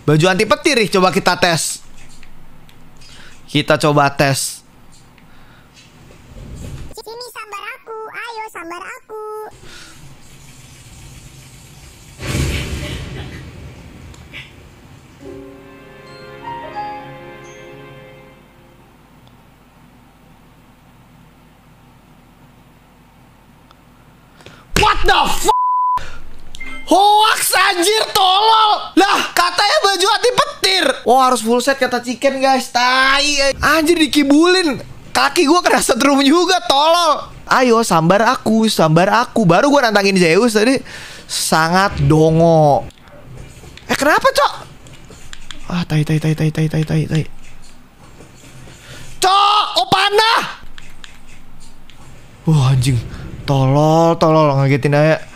Baju anti petir nih, coba kita tes. Kita coba tes. Sini sambar aku, ayo sambar aku. What the fuck? Hoax anjir, tolol. Lah, katanya baju anti petir. Oh, harus full set kata Chicken guys. Tai. Anjir dikibulin. Kaki gua kena setrum juga, tolol. Ayo sambar aku, sambar aku. Baru gua nantangin Zeus tadi. Sangat dongo. Kenapa, Cok? Tai. Cok, oh panah. Anjing. Tolol ngagetin aja.